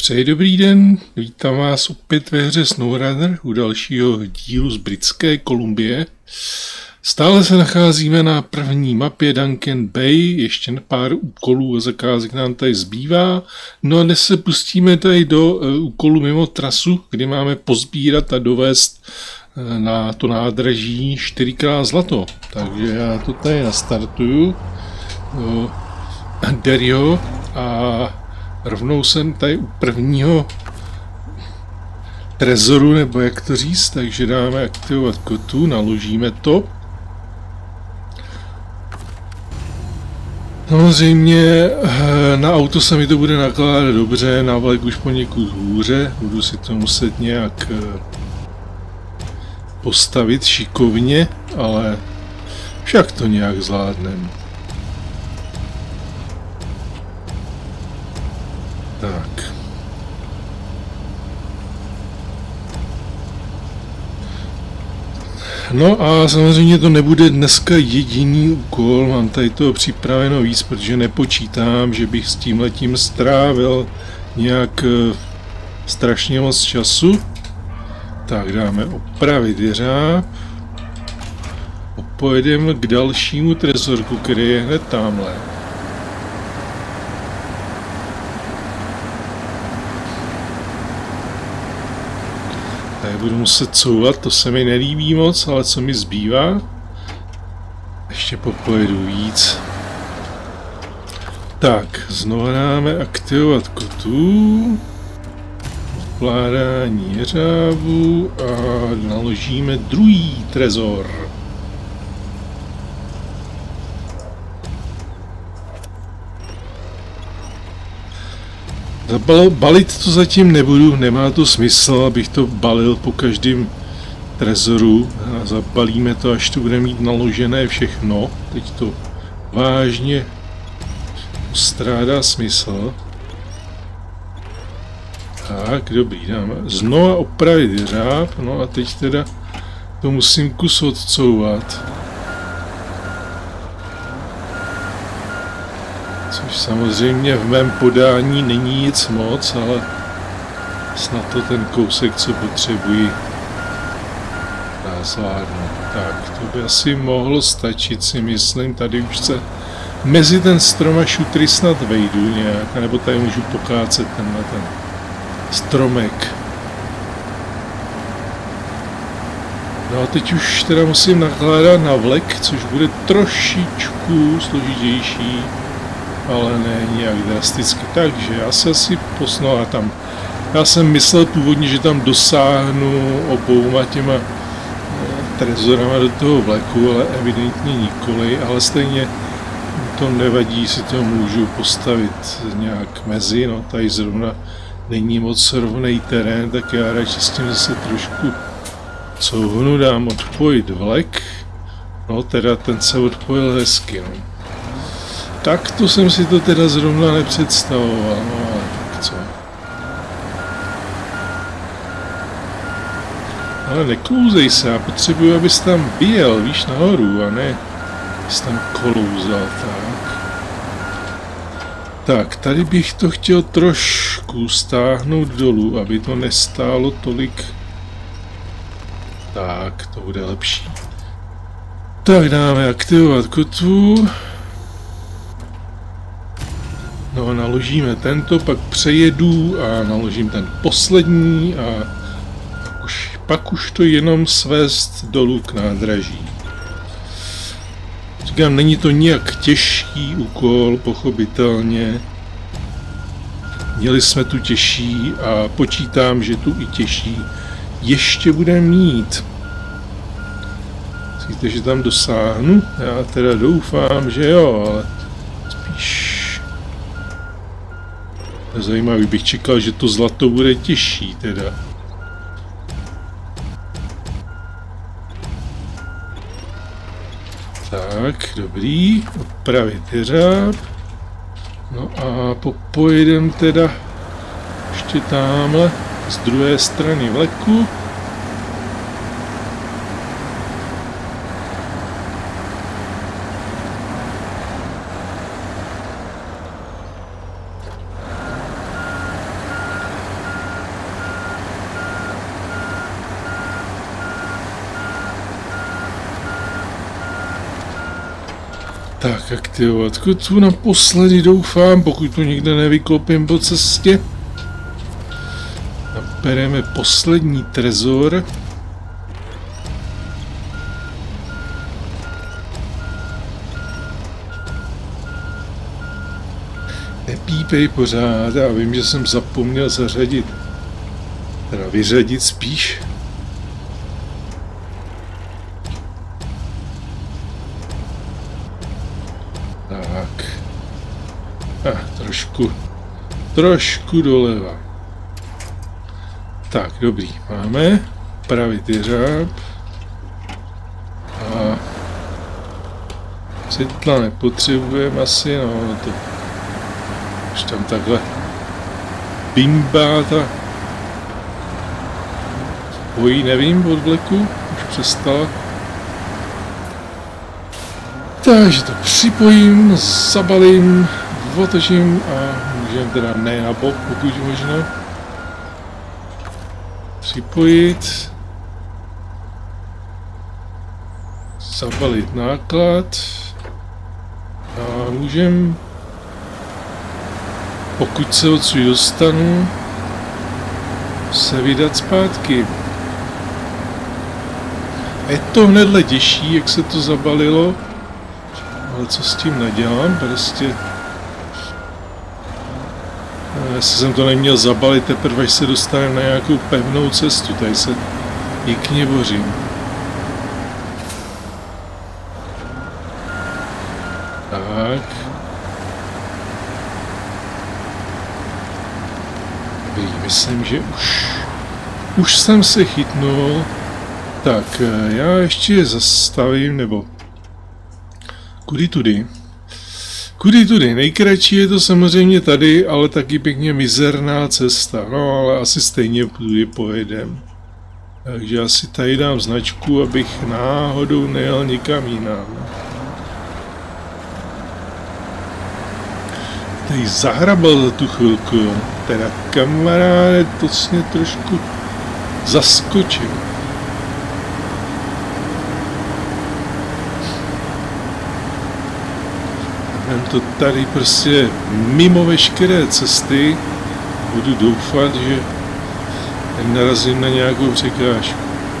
Přeji dobrý den, vítám vás opět ve hře SnowRunner u dalšího dílu z Britské Kolumbie. Stále se nacházíme na první mapě Duncan Bay, ještě pár úkolů a zakázek nám tady zbývá. No a dnes se pustíme tady do úkolu mimo trasu, kdy máme pozbírat a dovést na to nádraží 4x zlato. Takže já to tady nastartuju do Derryho a rovnou jsem tady u prvního trezoru, nebo jak to říct, takže dáme aktivovat kotu, naložíme to. Samozřejmě na auto se mi to bude nakládat dobře, na vlak už poněkud hůře, budu si to muset nějak postavit šikovně, ale však to nějak zvládnem. Tak. No a samozřejmě to nebude dneska jediný úkol, mám tady toho připraveno víc, protože nepočítám, že bych s tímhletím strávil nějak strašně moc času. Tak dáme opravit jeřáb. Pojedeme k dalšímu trezorku, který je hned tamhle. Tady budu muset couvat, to se mi nelíbí moc, ale co mi zbývá? Ještě popojedu víc. Tak, znovu dáme aktivovat kotu. Ovládání jeřábu a naložíme druhý trezor. Balit to zatím nebudu, nemá to smysl, abych to balil po každém trezoru. A zabalíme to, až to bude mít naložené všechno. Teď to vážně postrádá smysl. Tak, dobrý, dáme znova opravit jeřáb, no a teď teda to musím kus odcouvat. Což samozřejmě v mém podání není nic moc, ale snad to ten kousek, co potřebuji, dá zvládnout. Tak, to by asi mohlo stačit, si myslím, tady už se mezi ten strom a šutry snad vejdu nějak, nebo tady můžu pokácet tenhle ten stromek. No a teď už teda musím nakládat na vlek, což bude trošičku složitější, ale ne nějak drasticky. Takže já se asi posnu a tam. Já jsem myslel původně, že tam dosáhnu obouma těma trezorama do toho vleku, ale evidentně nikoli, ale stejně to nevadí, si to můžu postavit nějak mezi, no tady zrovna není moc rovnej terén, tak já radši s tím zase trošku couvnu, dám odpojit vlek, no teda ten se odpojil hezky, no. Tak to jsem si to teda zrovna nepředstavoval, no ale tak co. Ale neklouzej se, já potřebuji, abys tam bijel, víš, nahoru, a ne abys tam klouzal, tak. Tak, tady bych to chtěl trošku stáhnout dolů, aby to nestálo tolik. Tak, to bude lepší. Tak dáme aktivovat kotvu. No a naložíme tento, pak přejedu a naložím ten poslední a pak už to jenom svést dolů k nádraží. Říkám, není to nijak těžký úkol, pochopitelně. Měli jsme tu těžší a počítám, že tu i těžší ještě bude mít. Myslíte, že tam dosáhnu? Já teda doufám, že jo, ale spíš zajímavý, bych čekal, že to zlato bude těžší teda. Tak, dobrý, opravit jeřáb. No a pojedem teda ještě tamhle z druhé strany vleku. Tak, aktivovat kotvu naposledy, doufám, pokud to nikde nevykopím po cestě. Nabereme poslední trezor. Nepípej pořád, já vím, že jsem zapomněl zařadit, teda vyřadit spíš. Tak. Trošku doleva. Tak, dobrý, máme pravit jeřáb. A světla nepotřebujeme asi, no to už tam takhle bimbá ta bojí, nevím, od vleku, už přestala. Takže to připojím, zabalím, otočím a můžeme teda ne na bok, pokud možno. Připojit. Zabalit náklad. A můžeme, pokud se odsud dostanu, se vydat zpátky. Je to hnedle těžší, jak se to zabalilo. Ale co s tím nedělám, prostě... Jestli jsem to neměl zabalit teprve, až se dostaneme na nějakou pevnou cestu, tady se pěkně bořím. Tak. Myslím, že už jsem se chytnul. Tak, já ještě zastavím, nebo... Kudy tudy? Kudy tudy? Nejkratší je to samozřejmě tady, ale taky pěkně mizerná cesta. No, ale asi stejně tudy pojedem. Takže asi tady dám značku, abych náhodou nejel nikam jinam. Tady zahrabal za tu chvilku, teda kamaráde, to mě trošku zaskočil. Mám to tady prostě mimo veškeré cesty, budu doufat, že narazím na nějakou překážku.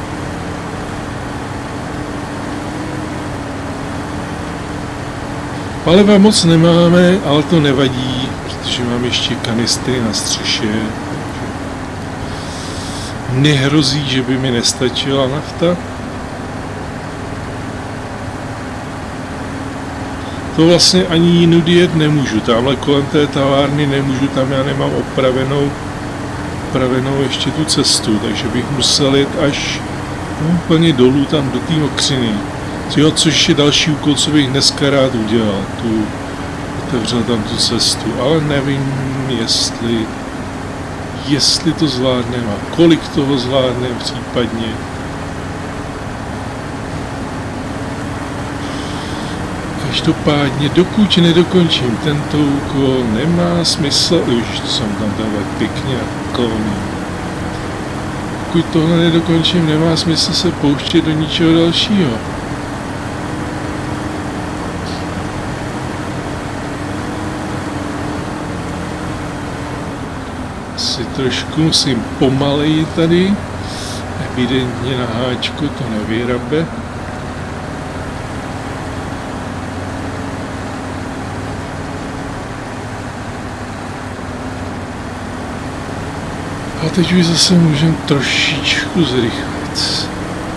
Paliva moc nemáme, ale to nevadí, protože mám ještě kanistry na střeše. Nehrozí, že by mi nestačila nafta. To vlastně ani jinudy jet nemůžu, tamhle kolem té tavárny nemůžu, tam já nemám opravenou ještě tu cestu, takže bych musel jet až úplně dolů tam do té mokřiny. Jo, což je další úkol, co bych dneska rád udělal, otevřel tam tu cestu, ale nevím, jestli to zvládneme a kolik toho zvládneme případně. Každopádně, dokud nedokončím tento úkol, nemá smysl, už jsem tam takhle pěkně nakloný. Dokud tohle nedokončím, nemá smysl se pouštět do ničeho dalšího. Asi trošku musím pomaleji tady, evidentně na háčko to nevyrabe. A teď už zase můžeme trošičku zrychlit.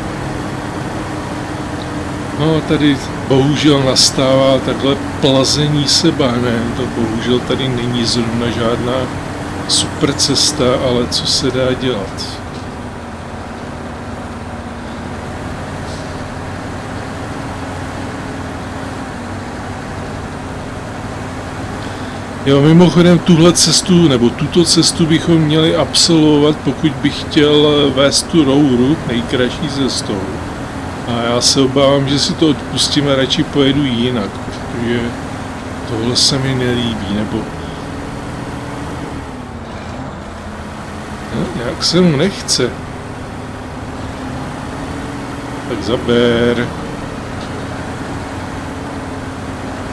No tady bohužel nastává takhle plazení se bahnem, to bohužel tady není zrovna žádná super cesta, ale co se dá dělat. Jo, mimochodem tuhle cestu, nebo tuto cestu bychom měli absolvovat, pokud bych chtěl vést tu rouru nejkratší cestou. A já se obávám, že si to odpustím a radši pojedu jinak, protože tohle se mi nelíbí, nebo... No, nějak se mu nechce. Tak zaber.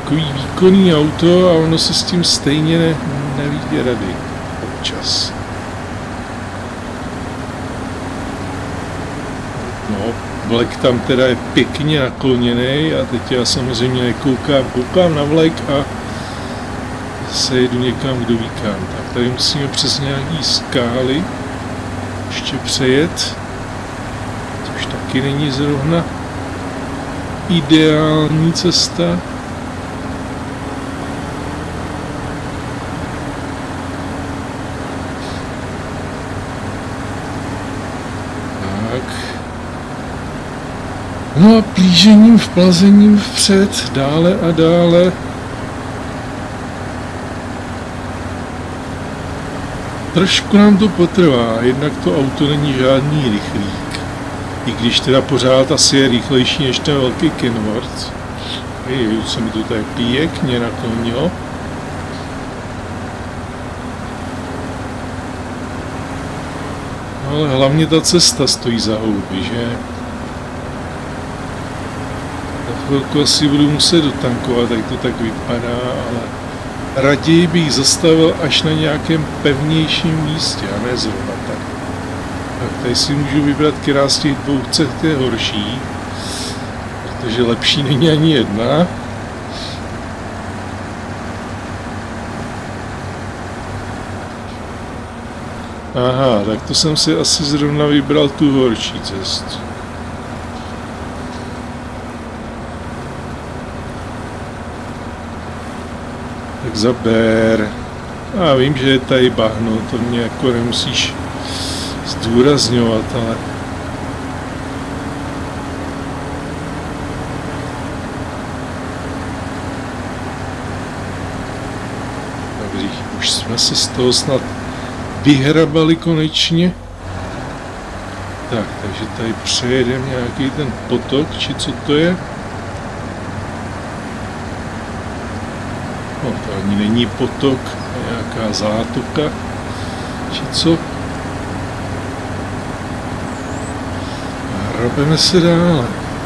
takový výkonný auto a ono se s tím stejně nevidí rady občas. No, vlek tam teda je pěkně nakloněný a teď já samozřejmě koukám na vlek a se jedu někam, kdo ví kam. Tak tady musíme přes nějaký skály ještě přejet, což taky není zrovna ideální cesta. Tak. No a plížením, vplazením vpřed, dále a dále. Trošku nám to potrvá, jednak to auto není žádný rychlík. I když teda pořád asi je rychlejší než ten velký Kenworth. Už se mi to tady pěkně naklonilo. Ale hlavně ta cesta stojí za houby, že? Za chvilku asi budu muset dotankovat, jak to tak vypadá, ale raději bych zastavil až na nějakém pevnějším místě, a ne zrovna tak. Tak tady si můžu vybrat, která z těch dvou cest je horší, protože lepší není ani jedna. Aha, tak to jsem si asi zrovna vybral tu horší cestu. Tak zaber. Já vím, že je tady bahno, to mě jako nemusíš zdůrazňovat, ale... Dobrý, už jsme se z toho snad vyhrabali konečně. Tak, takže tady přejedeme nějaký ten potok, či co to je? No, to ani není potok, nějaká zátoka, či co? Hrabeme se dále.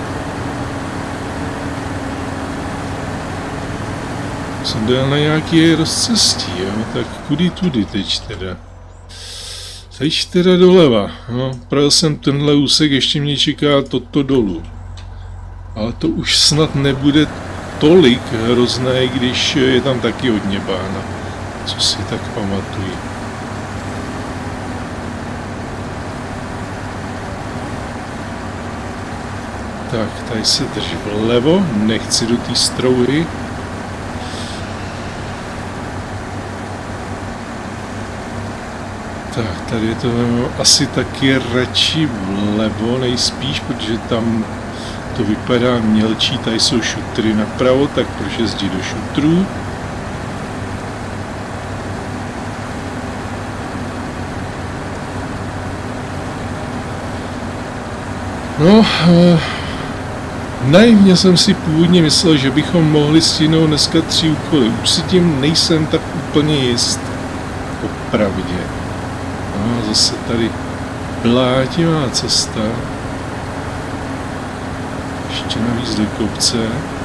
Jsem dal na nějaký rozcestí, jo? Tak kudy tudy teď teda? Teď teda doleva. No, projel jsem tenhle úsek, ještě mě čeká toto dolů. Ale to už snad nebude tolik hrozné, když je tam taky hodně bána. Co si tak pamatuji. Tak, tady se drží vlevo, nechci do té strouhy. Tak, tady je to asi taky radši vlevo nejspíš, protože tam to vypadá mělčí, tady jsou šutry napravo, tak proč jezdí do šutrů. No, naivně jsem si původně myslel, že bychom mohli stihnout dneska 3 úkoly. Už si tím nejsem tak úplně jist, popravdě. No, zase tady blátivá cesta. Ještě navíc do kopce.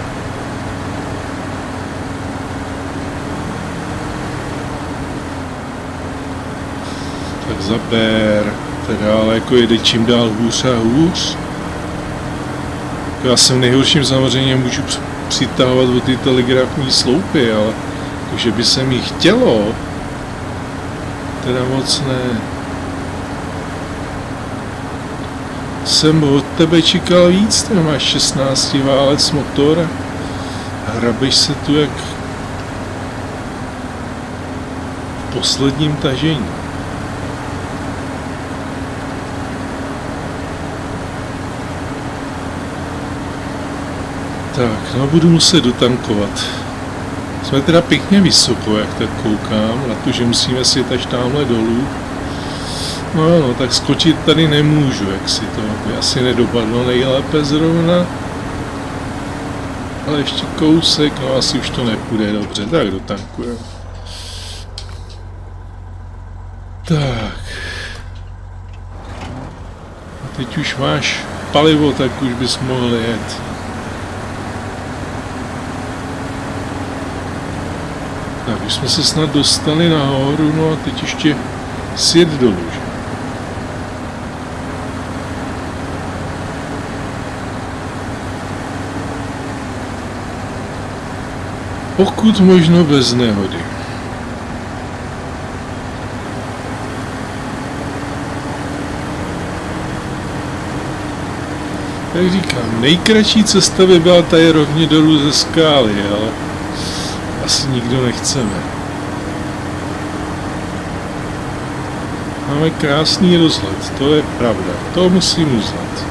Tak zaber. Teda ale jako jede čím dál hůř a hůř. Já jsem nejhorším samozřejmě můžu přitahovat o ty telegrafní sloupy, ale že by se mi chtělo, teda moc ne. Jsem od tebe čekal víc, ty máš 16 válec motor a hrabeš se tu jak v posledním tažení. Tak, no budu muset dotankovat. Jsme teda pěkně vysoko, jak tak koukám, na to, že musíme sjet až tamhle dolů. No, tak skočit tady nemůžu, jak si to by asi nedopadlo nejlépe zrovna. Ale ještě kousek, no asi už to nepůjde dobře, tak dotankujeme. Tak. A teď už máš palivo, tak už bys mohl jet. Už jsme se snad dostali nahoru, no a teď ještě sjet dolů, že? Pokud možno bez nehody. Jak říkám, nejkratší cesta by byla tady rovně dolů ze skály, ale asi nikdo nechceme. Máme krásný rozhled, to je pravda, to musím uznat.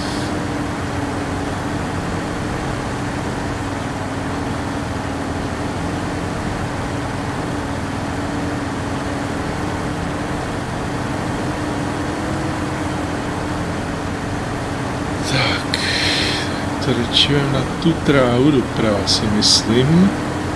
Trčíme na tu trávu doprava, si myslím.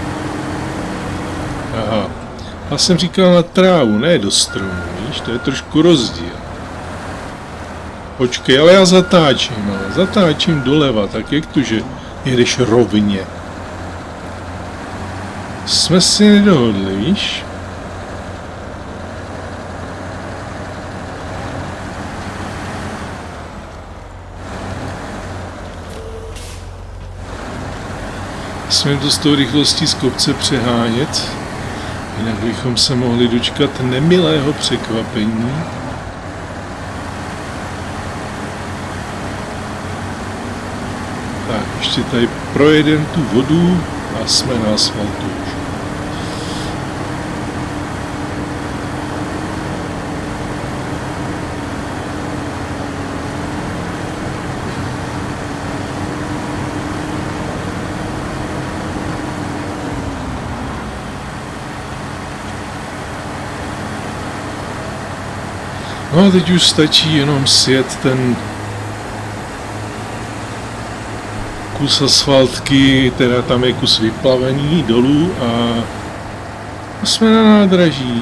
Aha. Já jsem říkal na trávu, ne do stromu, víš, to je trošku rozdíl. Počkej, ale já zatáčím, ale zatáčím doleva, tak jak to, že jedeš rovně. Jsme si nedohodli, víš? Jsme to s tou rychlostí z kopce přehánět, jinak bychom se mohli dočkat nemilého překvapení. Tak, ještě tady projedeme tu vodu a jsme na asfaltu už. No a teď už stačí jenom sjet ten kus asfaltky, teda tam je kus vyplavený dolů a jsme na nádraží.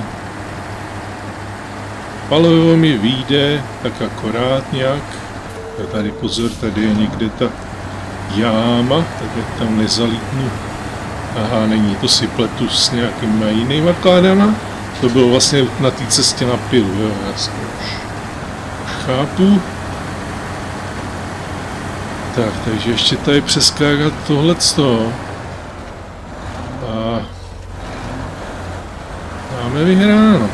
Palivo mi vyjde tak akorát nějak. A tady pozor, tady je někde ta jáma, tak jak tam nezalítnu. Aha, není, to si pletu s nějakýma jinýma kládama. To bylo vlastně na té cestě na pilu, jo, jasně už chápu. Tak, takže ještě tady přeskákat tohleto. A máme vyhráno.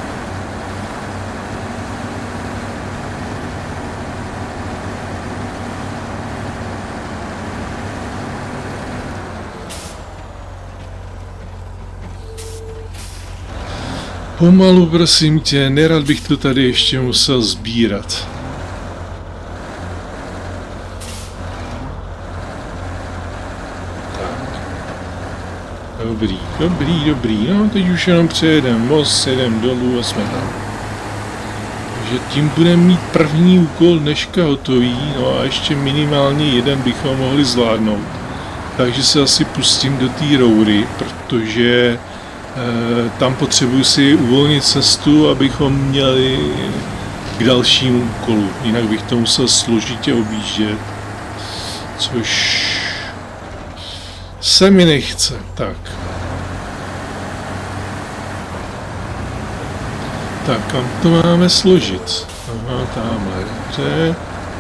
Pomalu, prosím tě, nerad bych to tady ještě musel sbírat. Tak. Dobrý, dobrý, dobrý. No, teď už jenom přejedeme most, jedeme dolů a jsme tam. Takže tím budeme mít první úkol dneška hotový, no a ještě minimálně jeden bychom mohli zvládnout. Takže se asi pustím do té roury, protože tam potřebuji si uvolnit cestu, abychom měli k dalšímu úkolu. Jinak bych to musel složitě objíždět, což se mi nechce. Tak. Tak, kam to máme složit? Aha, tamhle, dobře.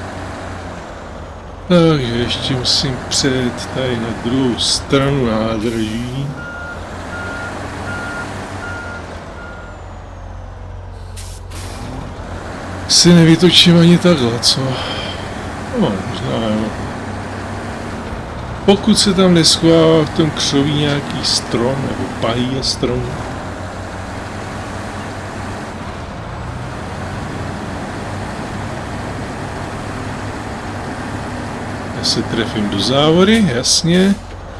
Takže ještě musím přejet tady na druhou stranu nádraží. Si nevytočím ani takhle, co? No, možná jo. Pokud se tam neschovává v tom křoví nějaký strom nebo pají strom. Já se trefím do závody, jasně.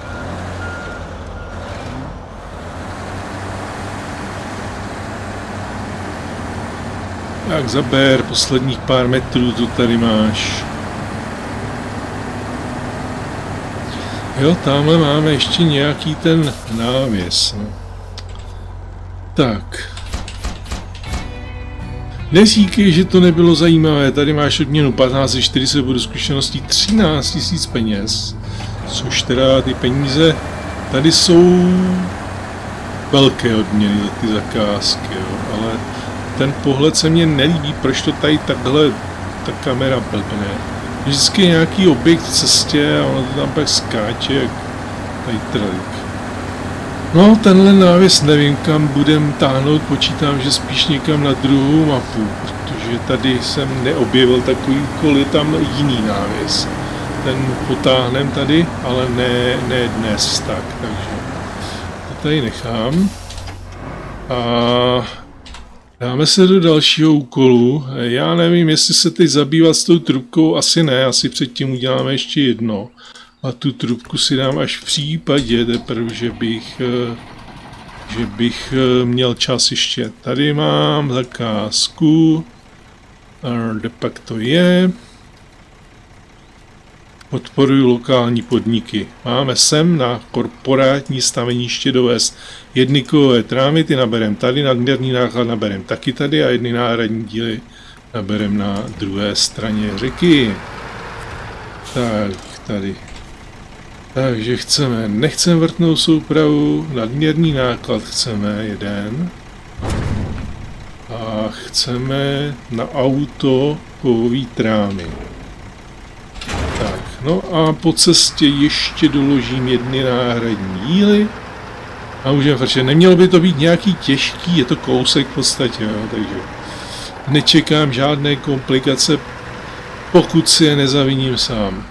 Tak zaber, posledních pár metrů to tady máš. Jo, tamhle máme ještě nějaký ten návěs. No. Tak. Neříkej, že to nebylo zajímavé. Tady máš odměnu 1540 bodů zkušeností, 13 000 peněz. Což teda ty peníze tady jsou velké odměny za ty zakázky, jo. Ale ten pohled se mně nelíbí, proč to tady takhle ta kamera blbne. Vždycky je nějaký objekt v cestě a ono to tam pak skáče jak tady tralik. No, tenhle návěs nevím, kam budem táhnout, počítám, že spíš někam na druhou mapu, protože tady jsem neobjevil takový úkol, je tam jiný návěs. Ten potáhnem tady, ale ne dnes, takže to tady nechám. A dáme se do dalšího úkolu. Já nevím, jestli se teď zabývat s tou trubkou, asi ne, asi předtím uděláme ještě jedno. A tu trubku si dám až v případě, teprve, že bych měl čas ještě. Tady mám zakázku, kde pak to je. Podporuji lokální podniky. Máme sem na korporátní staveniště dovést jednikové trámy, ty naberem tady, nadměrný náklad naberem taky tady a jedny náhradní díly naberem na druhé straně řeky. Tak, tady. Takže nechceme vrtnou soupravu, nadměrný náklad chceme jeden a chceme na auto kovový trámy. Tak, no a po cestě ještě doložím jedny náhradní díly a můžeme frčet. Nemělo by to být nějaký těžký, je to kousek v podstatě, jo, takže nečekám žádné komplikace, pokud si je nezaviním sám.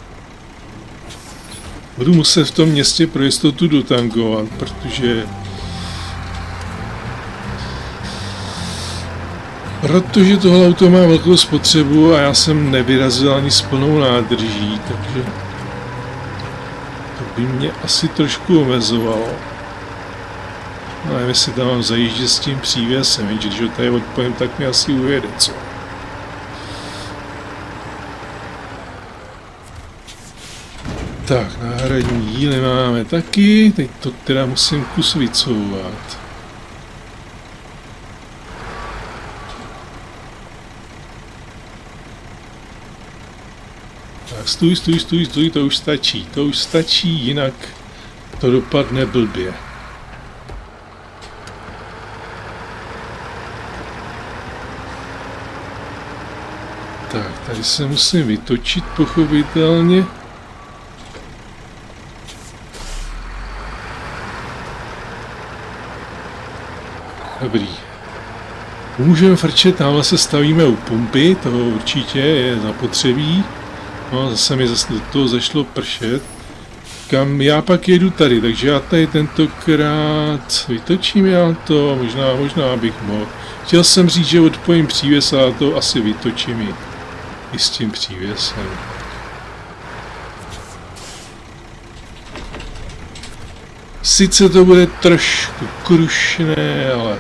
Budu muset v tom městě pro jistotu dotangovat, protože tohle auto má velkou spotřebu a já jsem nevyrazil ani s plnou nádrží, takže to by mě asi trošku omezovalo. No, nevím, jestli tam mám zajíždět s tím přívěsem, když ho tady odpojím, tak mi asi ujede, co? Tak, náhradní díly máme taky, teď to teda musím kus vycouvat. Tak, stůj, to už stačí, jinak to dopadne blbě. Tak, tady se musím vytočit pochopitelně. Dobrý. Můžeme frčet, tamhle se stavíme u pumpy, toho určitě je zapotřebí. No, zase mi do toho zašlo pršet. Kam já pak jedu tady, takže já tady tentokrát vytočím já to, možná bych mohl. Chtěl jsem říct, že odpojím přívěs, ale to asi vytočím i s tím přívěsem. Sice to bude trošku krušné, ale...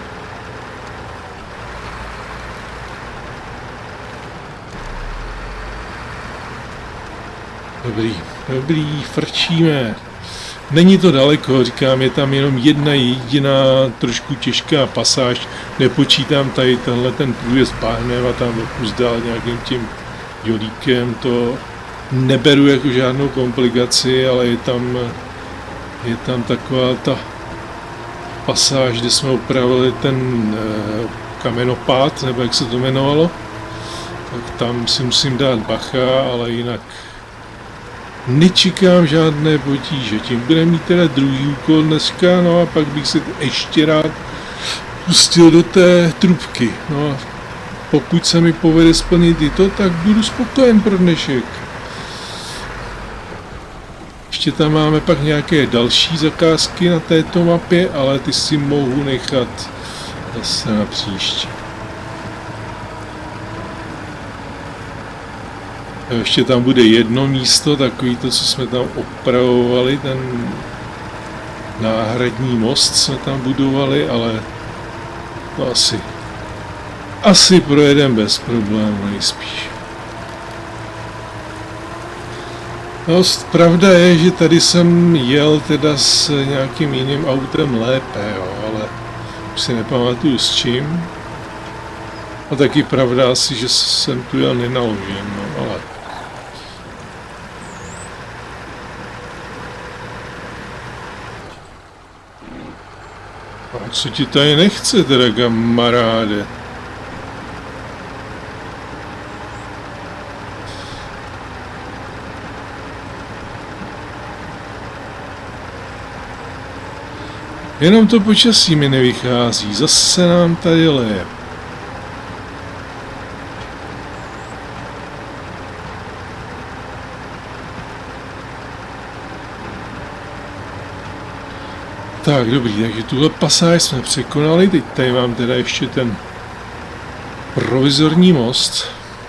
Dobrý, frčíme. Není to daleko, říkám, je tam jenom jedna jediná trošku těžká pasáž. Nepočítám tady tenhle ten průjezd bahnem a tam uzdál nějakým tím jolíkem, to neberu jako žádnou komplikaci, ale je tam taková ta pasáž, kde jsme opravili ten kamenopád, nebo jak se to jmenovalo, tak tam si musím dát bacha, ale jinak nečekám žádné potíže. Tím bude mít teda druhý úkol dneska, no a pak bych se ještě rád pustil do té trubky. No a pokud se mi povede splnit i to, tak budu spokojen pro dnešek. Ještě tam máme pak nějaké další zakázky na této mapě, ale ty si mohu nechat zase na příště. Ještě tam bude jedno místo, takový to, co jsme tam opravovali, ten náhradní most jsme tam budovali, ale to asi projedeme bez problémů nejspíš. No, pravda je, že tady jsem jel teda s nějakým jiným autem lépe, jo, ale už si nepamatuju s čím. A taky pravda asi, že jsem tu jel nenaložen, no, ale... Co ti tady nechce, teda kamaráde? Jenom to počasí mi nevychází, zase nám tady leje. Tak, dobrý, takže tuhle pasáž jsme překonali, teď tady mám teda ještě ten provizorní most.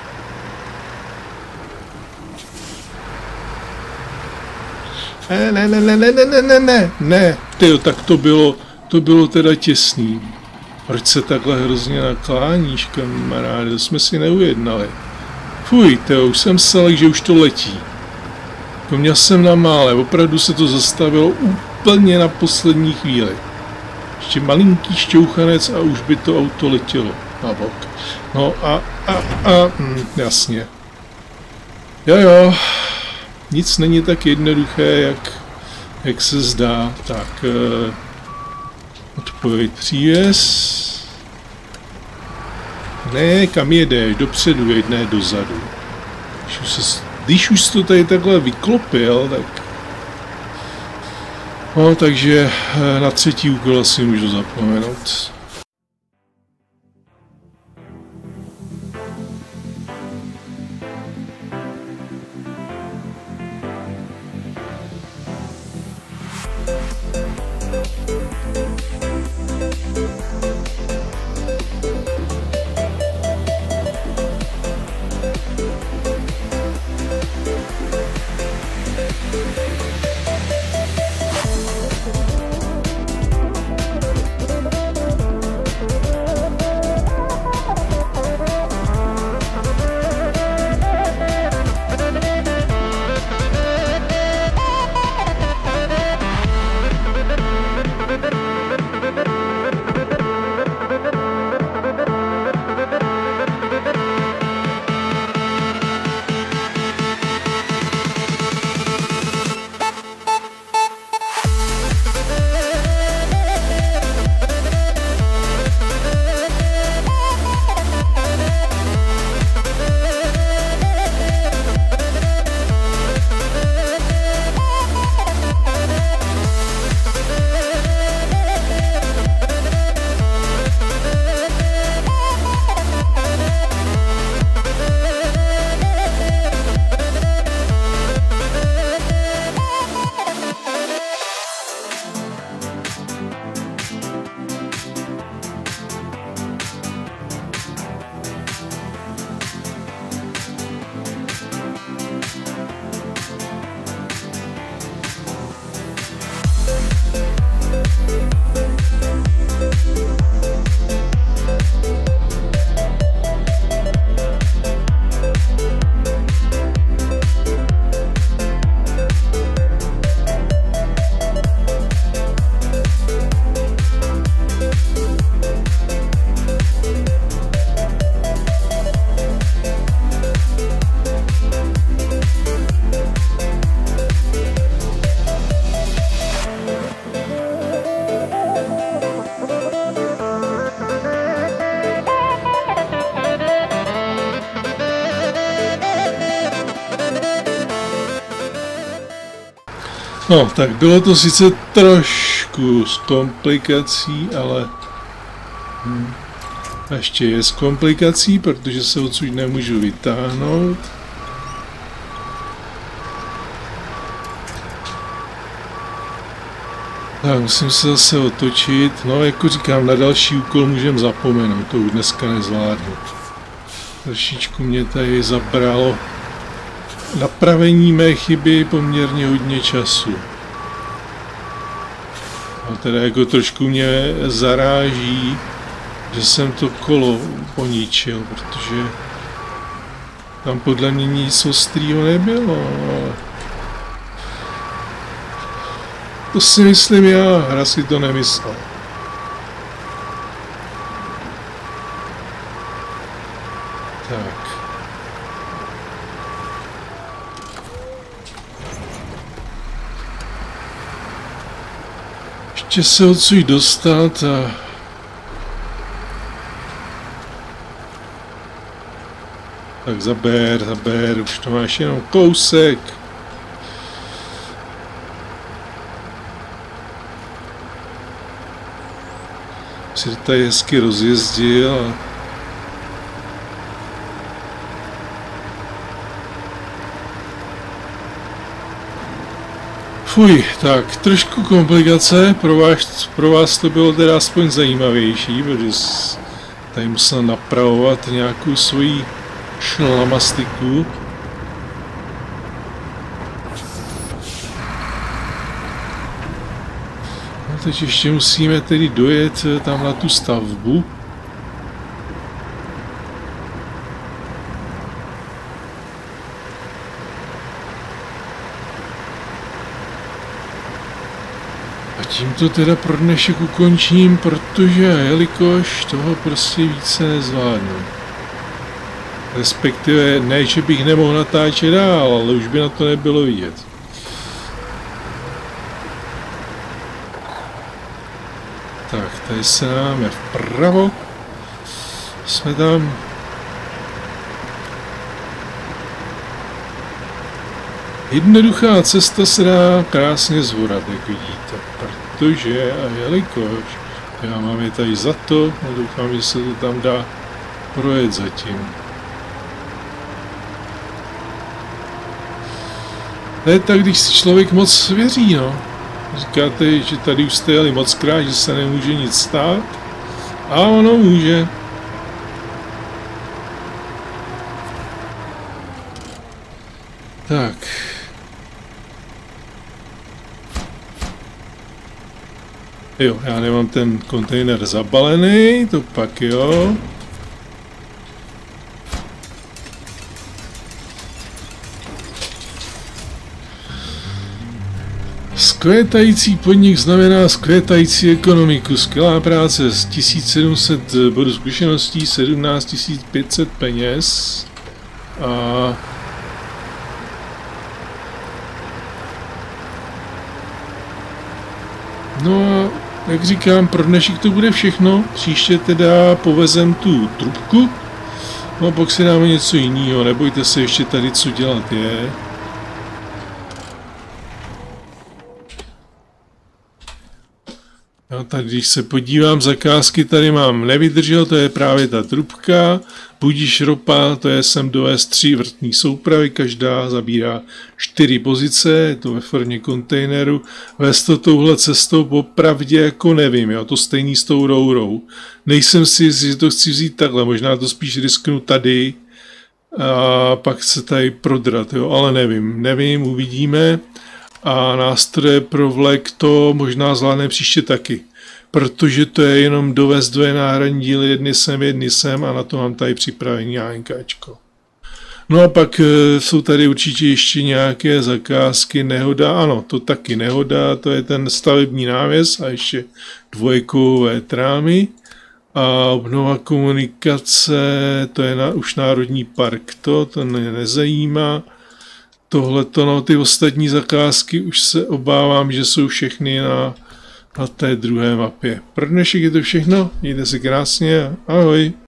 Ne, tyjo, tak to bylo teda těsný. Proč se takhle hrozně nakláníš, kamaráde, to jsme si neujednali. Fuj, tyjo, už jsem selek, že už to letí. Měl jsem na mále, opravdu se to zastavilo úplně na poslední chvíli. Ještě malinký šťouchanec a už by to auto letělo na bok. No jasně. Jo, nic není tak jednoduché, jak se zdá. Tak, odpověď přívěs. Ne, kam jedeš? Dopředu jeď, ne dozadu. Když už jsi to tady takhle vyklopil, tak... No, takže na třetí úkol asi můžu zapomenout. No, tak bylo to sice trošku s komplikací, ale ještě je s komplikací, protože se odsud nemůžu vytáhnout. Tak, musím se zase otočit. No, jako říkám, na další úkol můžeme zapomenout, to už dneska nezvládnu. Trošičku mě tady zabralo napravení mé chyby poměrně hodně času. A teda jako trošku mě zaráží, že jsem to kolo poničil, protože tam podle mě nic ostrýho nebylo. To si myslím já, hra si to nemyslel. Tak. Ještě se odsud dostat a... Tak zaber, už to máš jenom kousek. Si tady hezky rozjezdil a... Fuj, tak trošku komplikace, pro vás to bylo teda aspoň zajímavější, protože tady musel napravovat nějakou svoji šlamastiku. No teď ještě musíme tedy dojet tam na tu stavbu. A tím to teda pro dnešek ukončím, protože jelikož toho prostě více nezvládnu. Respektive ne, že bych nemohl natáčet dál, ale už by na to nebylo vidět. Tak, tady se dáme vpravo. Jsme tam. Jednoduchá cesta se dá krásně zvorat, jak vidíte, protože a jelikož já mám je tady za to, a doufám, že se to tam dá projet zatím. Ne tak, když si člověk moc věří, no. Říkáte, že tady už jste jeli mockrát, že se nemůže nic stát. A ono může. Tak. Jo, já nemám ten kontejner zabalený, to pak jo. Skvětající podnik znamená skvětající ekonomiku. Skvělá práce z 1700 bodů zkušeností, 17 500 peněz. A no a jak říkám, pro dnešek to bude všechno. Příště teda povezem tu trubku. No a pak si dáme něco jiného. Nebojte se, ještě tady co dělat je. No, tady když se podívám, zakázky tady mám nevydržel, to je právě ta trubka, budíš ropa, to je sem dovést 3 vrtní soupravy, každá zabírá 4 pozice, je to ve formě kontejneru, vést to touhle cestou popravdě jako nevím, jo, to stejný s tou rourou. Nejsem si jistý, že to chci vzít takhle, možná to spíš risknu tady a pak se tady prodrat, jo, ale nevím, uvidíme. A nástroje pro vlek to možná zvládne příště taky, protože to je jenom dovést 2 náhradní díly, jedny sem a na to mám tady připravený ANKčko. No a pak jsou tady určitě ještě nějaké zakázky, nehoda, ano, to taky nehoda, to je ten stavební návěs a ještě dvojkovové trámy. A obnova komunikace, to je už Národní park, to mě nezajímá. Tohleto, no ty ostatní zakázky už se obávám, že jsou všechny na té druhé mapě. Pro dnešek je to všechno, mějte se krásně, ahoj.